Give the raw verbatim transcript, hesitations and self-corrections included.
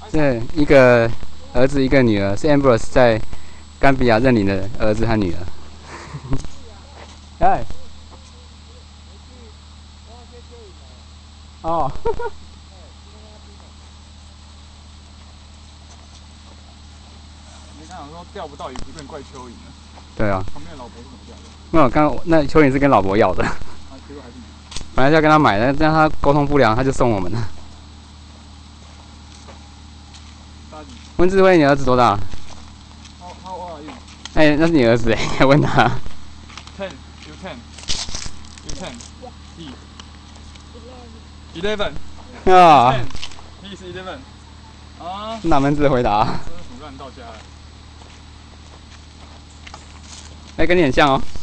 这一个儿子一个女儿，是 Ambrose 在甘比亚认领的儿子和女儿。哎。哦。 你刚想说钓不到鱼，不能怪蚯蚓了。对啊。旁边的老婆是怎么钓的？ 没有，刚那蚯蚓是跟老婆要的。啊， 结果还是你。 本来是要跟他买的，但他沟通不良，他就送我们了。温志威，你儿子多大 ？How how old are you？ 哎，那是你儿子哎，你还问他 ？Ten, you ten, you ten, he eleven. 啊 Ten, he is eleven. 啊。 哪门子的回答？ 真是胡乱到家了。 哎，跟你很像哦。